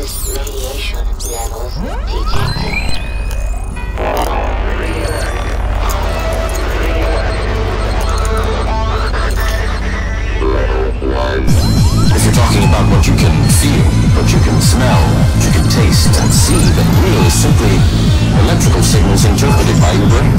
Hazardous radiation levels detected. If you're talking about what you can feel, what you can smell, what you can taste and see, then real is simply electrical signals interpreted by your brain.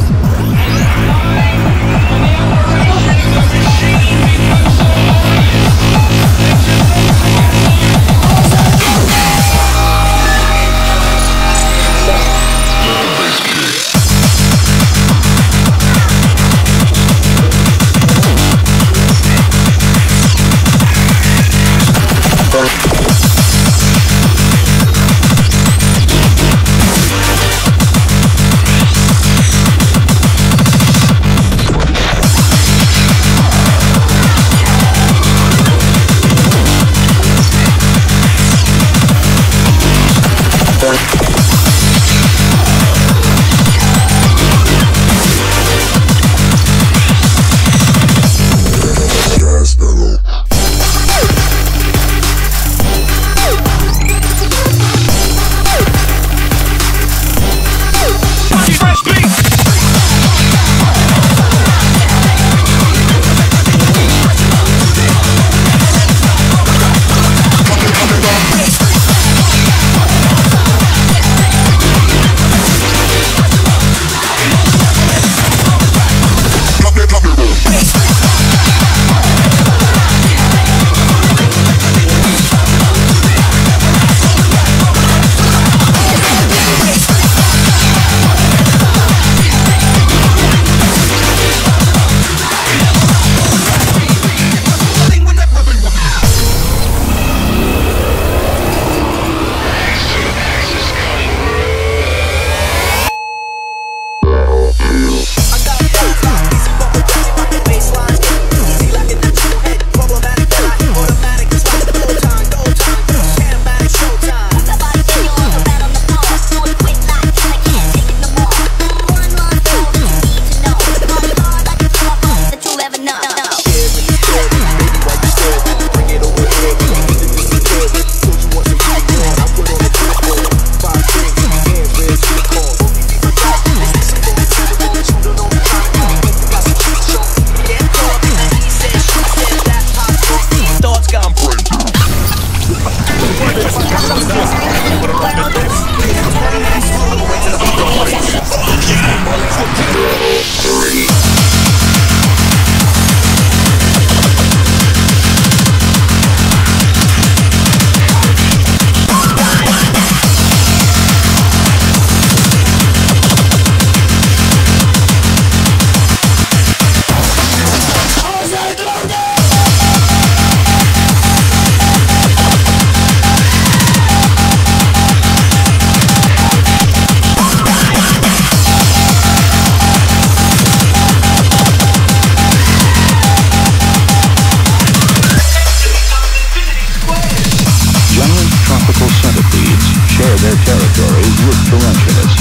Their territories with tarantulas.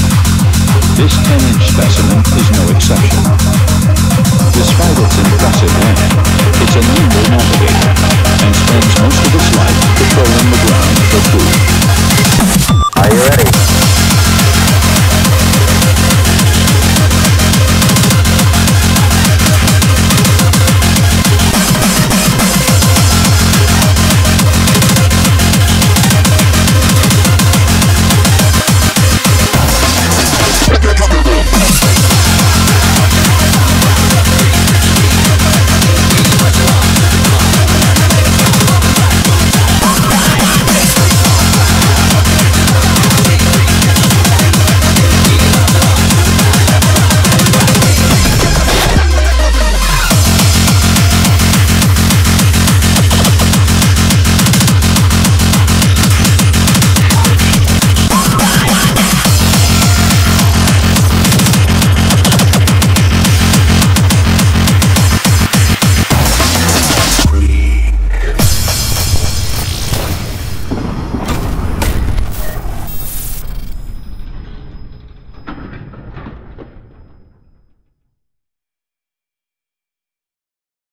This 10-inch specimen is no exception. Despite its impressive length, it's a nimble navigator and spends most of its life patrolling the ground for